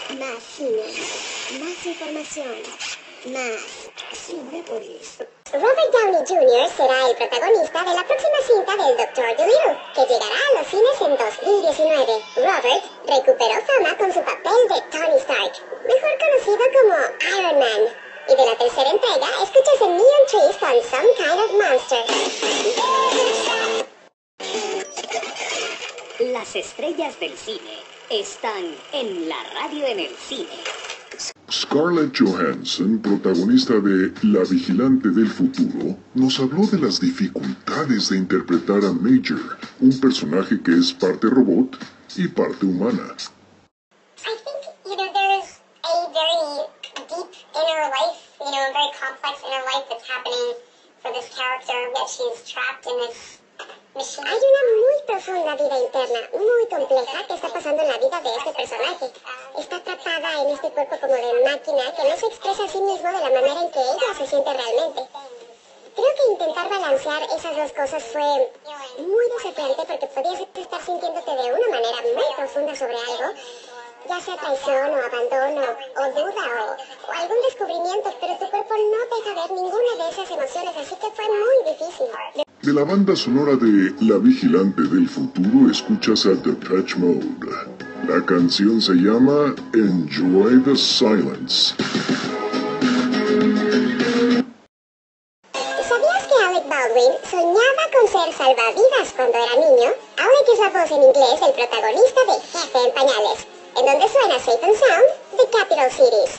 Más cine, más información, más Cinépolis. Robert Downey Jr. será el protagonista de la próxima cinta del Dr. Dolittle, que llegará a los cines en 2019. Robert recuperó fama con su papel de Tony Stark, mejor conocido como Iron Man. Y de la tercera entrega, escuchas en Neon Trees con Some Kind of Monster. Las estrellas del cine están en la radio en el cine. Scarlett Johansson, protagonista de La Vigilante del Futuro, nos habló de las dificultades de interpretar a Major, un personaje que es parte robot y parte humana. I think, there's a very deep inner life, a very complex inner life that's happening for this character, that she's trapped in this machine. Hay una muy profunda vida interna, muy compleja, que está pasando en la vida de este personaje. Está atrapada en este cuerpo como de máquina que no se expresa a sí mismo de la manera en que ella se siente realmente. Creo que intentar balancear esas dos cosas fue muy desafiante porque podías estar sintiéndote de una manera muy profunda sobre algo, ya sea traición o abandono o duda o algún descubrimiento, pero tu cuerpo no deja ver ninguna de esas emociones, así que fue muy difícil. De la banda sonora de La Vigilante del Futuro escuchas a Depeche Mode. La canción se llama Enjoy the Silence. ¿Sabías que Alec Baldwin soñaba con ser salvavidas cuando era niño? Alec es la voz en inglés del protagonista de Jefe en Pañales, en donde suena Safe and Sound de Capital Cities.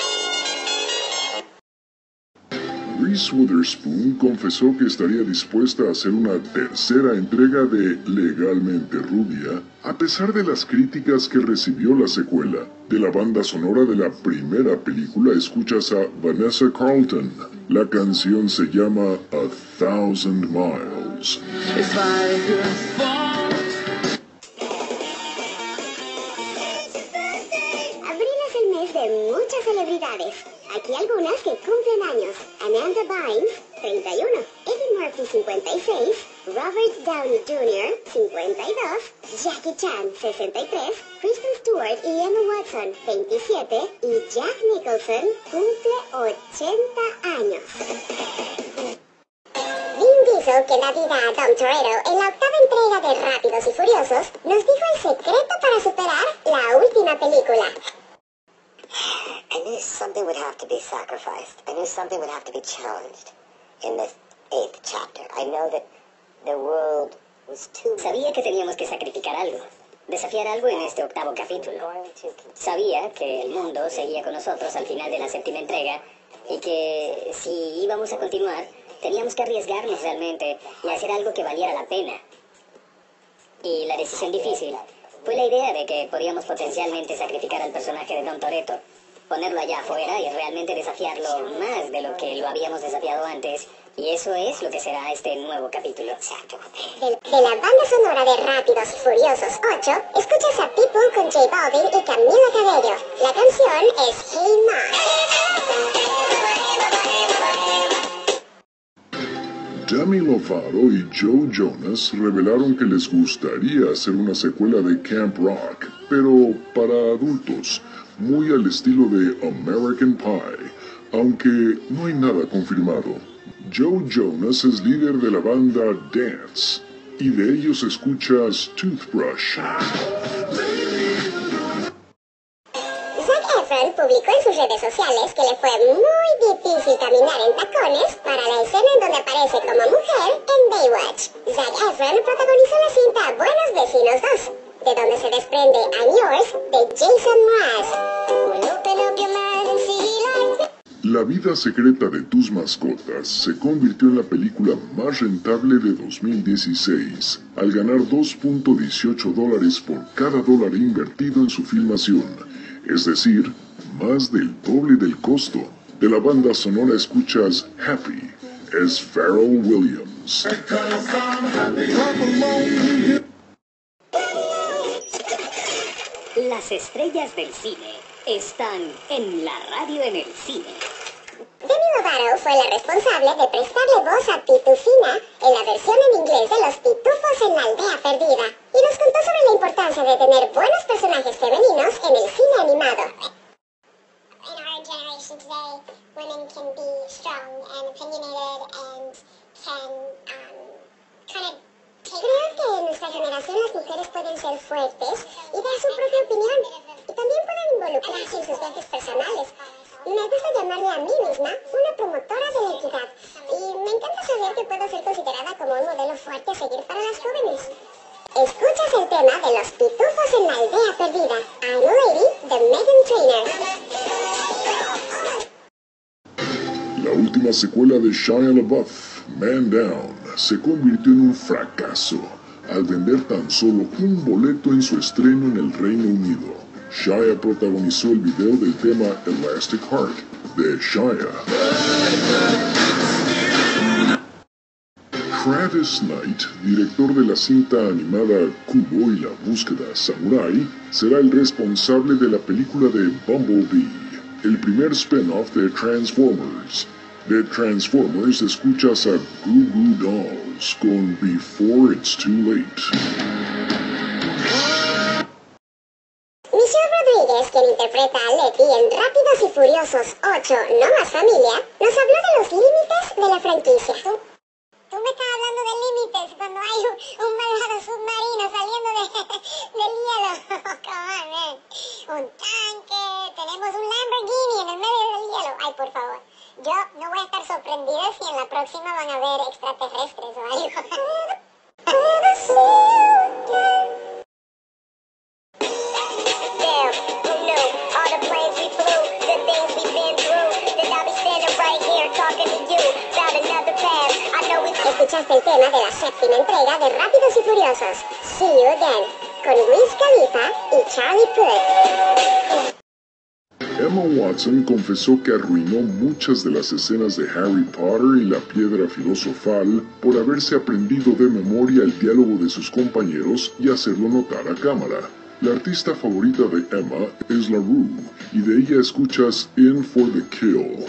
Reese Witherspoon confesó que estaría dispuesta a hacer una tercera entrega de Legalmente Rubia, a pesar de las críticas que recibió la secuela. De la banda sonora de la primera película escuchas a Vanessa Carlton. La canción se llama A Thousand Miles. Abril es el mes de muchas celebridades. Aquí algunas que cumplen años. Amanda Bynes, 31. Eddie Murphy, 56. Robert Downey Jr., 52. Jackie Chan, 63. Kristen Stewart y Emma Watson, 27. Y Jack Nicholson cumple 80 años. Vin Diesel, que da vida a Dom Toretto en la octava entrega de Rápidos y Furiosos, nos dijo el secreto para superar la última película. I knew something would have to be sacrificed. I knew something would have to be challenged in this 8th chapter. I know that the world was too... Sabía que teníamos que sacrificar algo, desafiar algo en este octavo capítulo. Sabía que el mundo seguía con nosotros al final de la séptima entrega y que si íbamos a continuar, teníamos que arriesgarnos realmente y hacer algo que valiera la pena. Y la decisión difícil fue la idea de que podíamos potencialmente sacrificar al personaje de Dom Toretto, ponerlo allá afuera y realmente desafiarlo más de lo que lo habíamos desafiado antes. Y eso es lo que será este nuevo capítulo. Exacto. De la banda sonora de Rápidos y Furiosos 8, escuchas a People con J Balvin y Camila Cabello. La canción es Hey Ma. Demi Lovato y Joe Jonas revelaron que les gustaría hacer una secuela de Camp Rock, pero para adultos, muy al estilo de American Pie, aunque no hay nada confirmado. Joe Jonas es líder de la banda Dance, y de ellos escuchas Toothbrush. Zac Efron publicó en sus redes sociales que le fue muy difícil caminar en tacones para la escena en donde aparece como mujer en Baywatch. Zac Efron protagonizó la cinta Buenos Vecinos 2, de donde se desprende I'm Yours de Jason Mraz. La vida secreta de tus mascotas se convirtió en la película más rentable de 2016, al ganar $2.18 por cada dólar invertido en su filmación, es decir, más del doble del costo. De la banda sonora escuchas Happy, es Pharrell Williams. Las estrellas del cine están en la radio en el cine. Demi Lovato fue la responsable de prestarle voz a Pitufina en la versión en inglés de Los Pitufos en la Aldea Perdida y nos contó sobre la importancia de tener buenos personajes femeninos en el cine animado. In our generation today, women can be strong and opinionated and can kind of Creo que en nuestra generación las mujeres pueden ser fuertes y dar su propia opinión y también pueden involucrarse en sus viajes personales. Me gusta llamarme a mí misma una promotora de la equidad y me encanta saber que puedo ser considerada como un modelo fuerte a seguir para las jóvenes. Escuchas el tema de Los Pitufos en la Aldea Perdida. I'm a Lady, de Meghan Trainor. La última secuela de Shia LaBeouf, Man Down, se convirtió en un fracaso al vender tan solo un boleto en su estreno en el Reino Unido. Shia protagonizó el video del tema Elastic Heart de Shia. Travis Knight, director de la cinta animada Kubo y la búsqueda Samurai, será el responsable de la película de Bumblebee, el primer spin-off de Transformers. De Transformers escuchas a Goo Goo Dolls con Before It's Too Late. Michelle Rodríguez, quien interpreta a Letty en Rápidos y Furiosos 8, No Más Familia, nos habló de los límites de la franquicia. Tú me estás hablando de límites cuando hay un malvado submarino saliendo del hielo. Come on, man. Un tanque, tenemos un Lamborghini en el medio del hielo. Ay, por favor. Yo no voy a estar sorprendida si en la próxima van a ver extraterrestres o algo. Escuchaste el tema de la séptima entrega de Rápidos y Furiosos, See You Again, con Wiz Khalifa y Charlie Puth. Emma Watson confesó que arruinó muchas de las escenas de Harry Potter y la Piedra Filosofal por haberse aprendido de memoria el diálogo de sus compañeros y hacerlo notar a cámara. La artista favorita de Emma es La Rue, y de ella escuchas In for the Kill.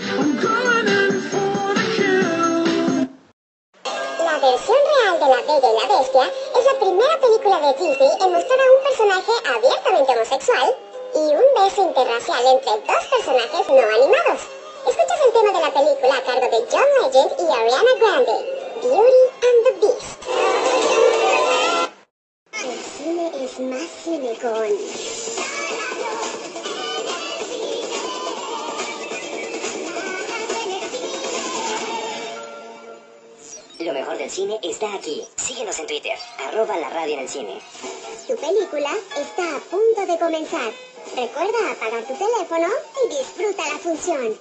La versión real de La Bella y la Bestia es la primera película de Disney en mostrar a un personaje abiertamente homosexual y un beso interracial entre dos personajes no animados. Escuchas el tema de la película a cargo de John Legend y Ariana Grande, Beauty and the Beast. El cine es más cine con... Lo mejor del cine está aquí. Síguenos en Twitter, @la radio en el cine. Tu película está a punto de comenzar. Recuerda apagar tu teléfono y disfruta la función.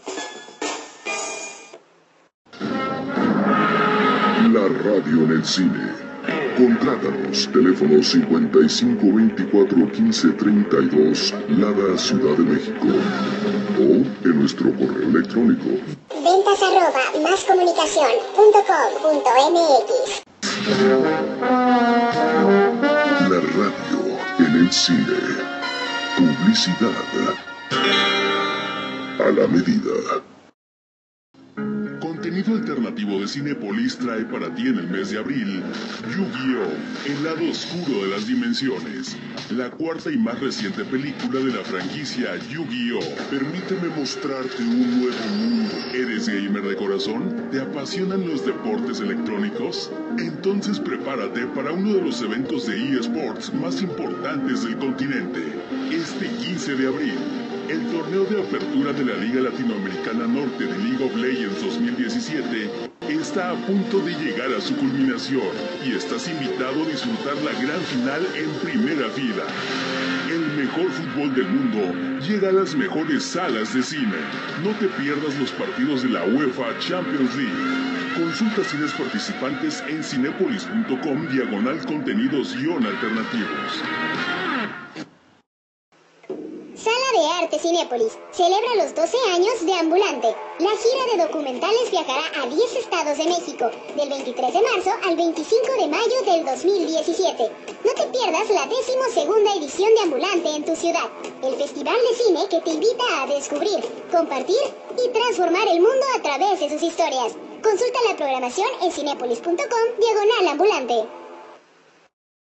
La radio en el cine. Contrátanos, teléfono 5524-1532, Lada, Ciudad de México. O en nuestro correo electrónico. ventas@mascomunicacion.com.mx. La radio en el cine. Publicidad a la medida. Contenido alternativo de Cinépolis trae para ti en el mes de abril Yu-Gi-Oh! El lado oscuro de las dimensiones, la cuarta y más reciente película de la franquicia Yu-Gi-Oh! Permíteme mostrarte un nuevo mundo. ¿Eres gamer de corazón? ¿Te apasionan los deportes electrónicos? Entonces prepárate para uno de los eventos de eSports más importantes del continente. Este 15 de abril, el torneo de apertura de la Liga Latinoamericana Norte de League of Legends 2017 está a punto de llegar a su culminación y estás invitado a disfrutar la gran final en primera fila. El mejor fútbol del mundo llega a las mejores salas de cine. No te pierdas los partidos de la UEFA Champions League. Consulta cines participantes en cinepolis.com/contenidos-alternativos. Sala de Comparte Cinépolis celebra los 12 años de Ambulante. La gira de documentales viajará a 10 estados de México, del 23 de marzo al 25 de mayo del 2017. No te pierdas la 12ª edición de Ambulante en tu ciudad, el festival de cine que te invita a descubrir, compartir y transformar el mundo a través de sus historias. Consulta la programación en cinepolis.com/ambulante.